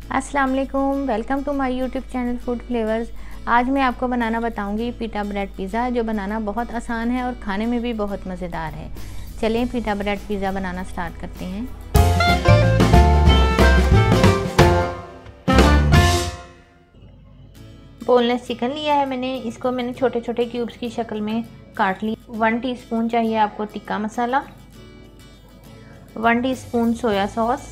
अस्सलाम वालेकुम, welcome to my YouTube channel food flavours. आज मैं आपको बनाना बताऊंगी पिटा ब्रेड पिज़्ज़ा, जो बनाना बहुत आसान है और खाने में भी बहुत मज़ेदार है। चलिए पिटा ब्रेड पिज़्ज़ा बनाना स्टार्ट करते हैं। बोनलेस चिकन लिया है मैंने, इसको मैंने छोटे छोटे क्यूब्स की शक्ल में काट ली। 1 टीस्पून चाहिए आपको tikka masala, 1 teaspoon soya sauce,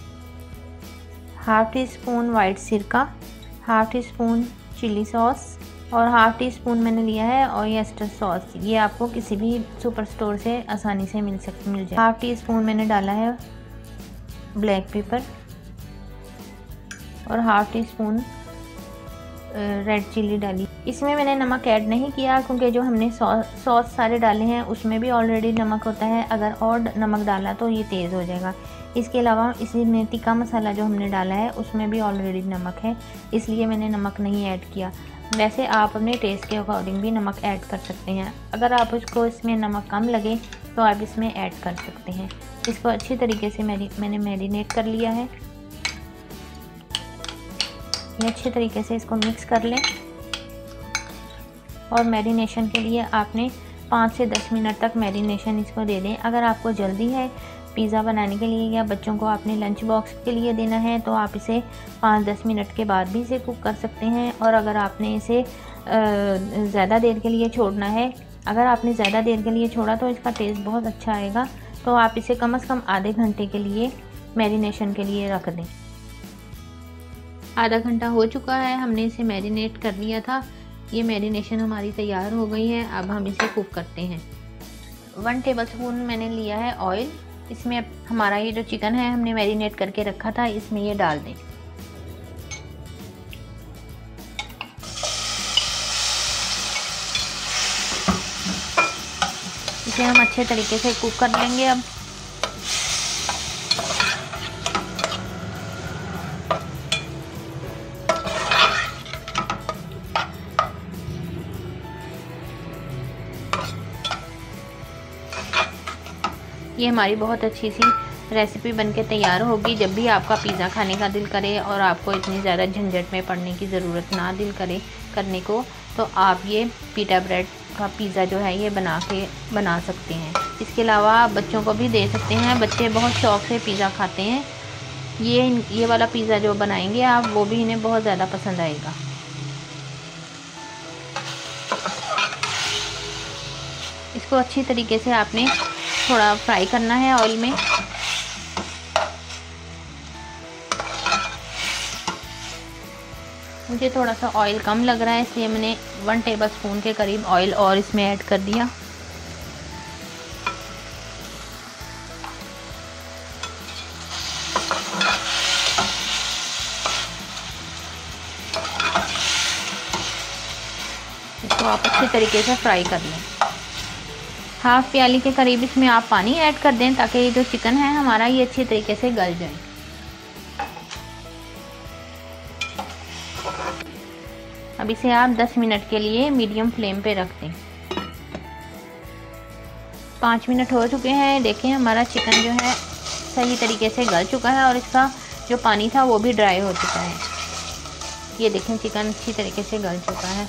half teaspoon white सिरका, half teaspoon chilli sauce और हाफ टी स्पून मैंने लिया है ऑयस्टर सॉस। ये आपको किसी भी सुपर स्टोर से आसानी से मिल जाए। हाफ टी स्पून मैंने डाला है ब्लैक पेपर और half teaspoon red chilli डाली। इसमें मैंने नमक ऐड नहीं किया क्योंकि जो हमने सॉस सारे डाले हैं उसमें भी ऑलरेडी नमक होता है। अगर और नमक डाला तो ये तेज़ हो जाएगा। इसके अलावा इसमें टिक्का मसाला जो हमने डाला है उसमें भी ऑलरेडी नमक है, इसलिए मैंने नमक नहीं ऐड किया। वैसे आप अपने टेस्ट के अकॉर्डिंग भी नमक ऐड कर सकते हैं। अगर आप उसको इसमें नमक कम लगे तो आप इसमें ऐड कर सकते हैं। इसको अच्छी तरीके से मैंने मैरिनेट कर लिया है। ये अच्छे तरीके से इसको मिक्स कर लें और मैरिनेशन के लिए आपने 5 से 10 मिनट तक मैरिनेशन इसको दे दें। अगर आपको जल्दी है पिज़्ज़ा बनाने के लिए या बच्चों को आपने लंच बॉक्स के लिए देना है तो आप इसे 5-10 मिनट के बाद भी इसे कुक कर सकते हैं। और अगर आपने इसे ज़्यादा देर के लिए छोड़ना है, अगर आपने ज़्यादा देर के लिए छोड़ा तो इसका टेस्ट बहुत अच्छा आएगा, तो आप इसे कम से कम आधे घंटे के लिए मैरिनेशन के लिए रख दें। आधा घंटा हो चुका है, हमने इसे मैरिनेट कर लिया था। ये मैरिनेशन हमारी तैयार हो गई है। अब हम इसे कुक करते हैं। 1 टेबलस्पून मैंने लिया है ऑयल। इसमें हमारा ये जो चिकन है हमने मैरिनेट करके रखा था, इसमें ये डाल दें। इसे हम अच्छे तरीके से कुक कर लेंगे। अब ये हमारी बहुत अच्छी सी रेसिपी बनके तैयार होगी। जब भी आपका पिज़्ज़ा खाने का दिल करे और आपको इतनी ज़्यादा झंझट में पड़ने की ज़रूरत ना दिल करे करने को, तो आप ये पिटा ब्रेड का पिज़्ज़ा जो है ये बना सकते हैं। इसके अलावा आप बच्चों को भी दे सकते हैं। बच्चे बहुत शौक़ से पिज़्ज़ा खाते हैं। ये वाला पिज़्ज़ा जो बनाएंगे आप, वो भी इन्हें बहुत ज़्यादा पसंद आएगा। इसको अच्छी तरीके से आपने थोड़ा फ्राई करना है ऑयल में। मुझे थोड़ा सा ऑयल कम लग रहा है, इसलिए मैंने 1 टेबलस्पून के करीब ऑयल और इसमें ऐड कर दिया। इसको आप अच्छी तरीके से फ्राई कर लें। हाफ प्याली के करीब इसमें आप पानी ऐड कर दें ताकि ये जो चिकन है हमारा ये अच्छी तरीके से गल जाए। अब इसे आप 10 मिनट के लिए मीडियम फ्लेम पे रख दें। 5 मिनट हो चुके हैं। देखें हमारा चिकन जो है सही तरीके से गल चुका है और इसका जो पानी था वो भी ड्राई हो चुका है। ये देखें चिकन अच्छी तरीके से गल चुका है।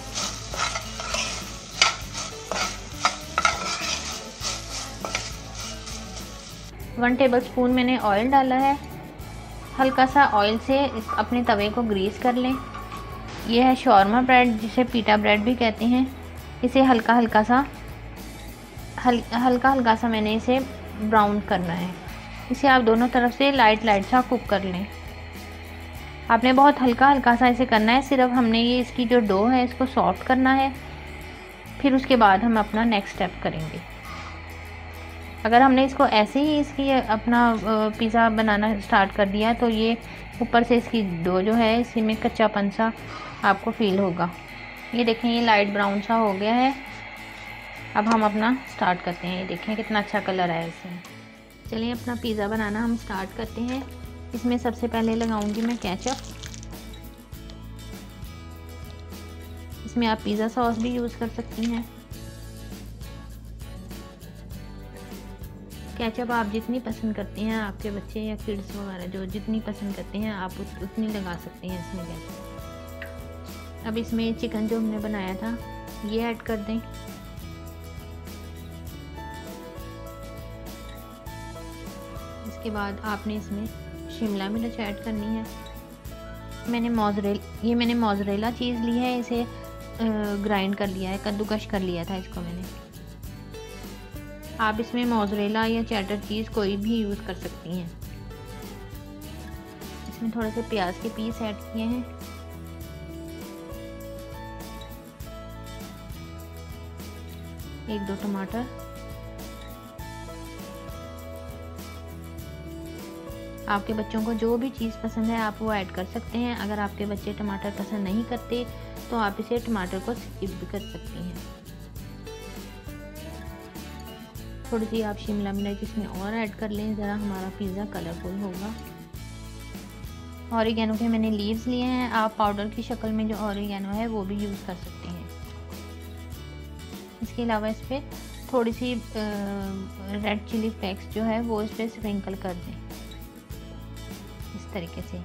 वन टेबलस्पून मैंने ऑयल डाला है। हल्का सा ऑयल से अपने तवे को ग्रीस कर लें। यह है शॉर्मा ब्रेड, जिसे पिटा ब्रेड भी कहते हैं। इसे हल्का हल्का सा मैंने इसे ब्राउन करना है। इसे आप दोनों तरफ से लाइट सा कुक कर लें। आपने बहुत हल्का सा इसे करना है। सिर्फ हमने ये इसकी जो डो है इसको सॉफ्ट करना है, फिर उसके बाद हम अपना नेक्स्ट स्टेप करेंगे। अगर हमने इसको ऐसे ही इसकी अपना पिज़्ज़ा बनाना स्टार्ट कर दिया तो ये ऊपर से इसकी डो जो है इसी में कच्चापन सा आपको फील होगा। ये देखें ये लाइट ब्राउन सा हो गया है। अब हम अपना स्टार्ट करते हैं। ये देखें कितना अच्छा कलर आया इसमें। चलिए अपना पिज़्ज़ा बनाना हम स्टार्ट करते हैं। इसमें सबसे पहले लगाऊंगी मैं केचप। इसमें आप पिज़्ज़ा सॉस भी यूज़ कर सकती हैं। केचप आप जितनी पसंद करते हैं, आपके बच्चे या किड्स वगैरह जो जितनी पसंद करते हैं आप उतनी लगा सकते हैं इसमें केचप। अब इसमें चिकन जो हमने बनाया था ये ऐड कर दें। इसके बाद आपने इसमें शिमला मिर्च ऐड करनी है। मैंने मोज़रेला चीज़ ली है, इसे ग्राइंड कर लिया है, कद्दूकश कर लिया था इसको मैंने। आप इसमें मोज़रेला या चेडर चीज़ कोई भी यूज़ कर सकती हैं। इसमें थोड़े से प्याज के पीस ऐड किए हैं। एक दो टमाटर। आपके बच्चों को जो भी चीज़ पसंद है आप वो ऐड कर सकते हैं। अगर आपके बच्चे टमाटर पसंद नहीं करते तो आप इसे टमाटर को स्किप भी कर सकती हैं। थोड़ी सी आप शिमला मिर्च इसमें और ऐड कर लें, ज़रा हमारा पिज़्ज़ा कलरफुल होगा। ऑरिगेनो के मैंने लीव्स लिए हैं, आप पाउडर की शक्ल में जो ऑरिगेनो है वो भी यूज़ कर सकते हैं। इसके अलावा इस पर थोड़ी सी रेड चिली फ्लेक्स जो है वो इस पर स्प्रिंकल कर दें इस तरीके से।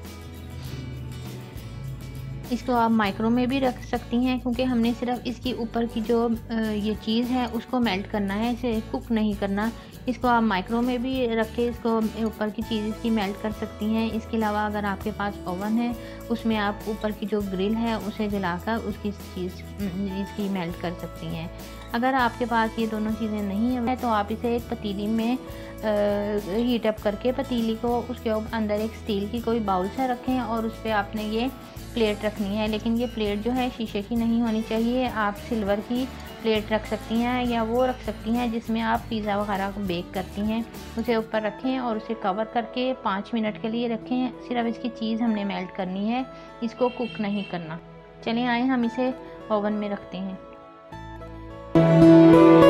इसको आप माइक्रो में भी रख सकती हैं, क्योंकि हमने सिर्फ इसकी ऊपर की जो ये चीज़ है उसको मेल्ट करना है, इसे कुक नहीं करना। इसको आप माइक्रो में भी रख के इसको ऊपर की चीज़ इसकी मेल्ट कर सकती हैं। इसके अलावा अगर आपके पास ओवन है उसमें आप ऊपर की जो ग्रिल है उसे जलाकर उसकी चीज़ इसकी मेल्ट कर सकती हैं। अगर आपके पास ये दोनों चीज़ें नहीं है तो आप इसे एक पतीली में हीट अप करके पतीली को उसके अंदर एक स्टील की कोई बाउल से रखें और उस पर आपने ये प्लेट रखनी है। लेकिन ये प्लेट जो है शीशे की नहीं होनी चाहिए, आप सिल्वर की प्लेट रख सकती हैं या वो रख सकती हैं जिसमें आप पिज़्ज़ा वगैरह को बेक करती हैं। उसे ऊपर रखें और उसे कवर करके 5 मिनट के लिए रखें। सिर्फ इसकी चीज़ हमने मेल्ट करनी है, इसको कुक नहीं करना। चलिए आए हम इसे ओवन में रखते हैं।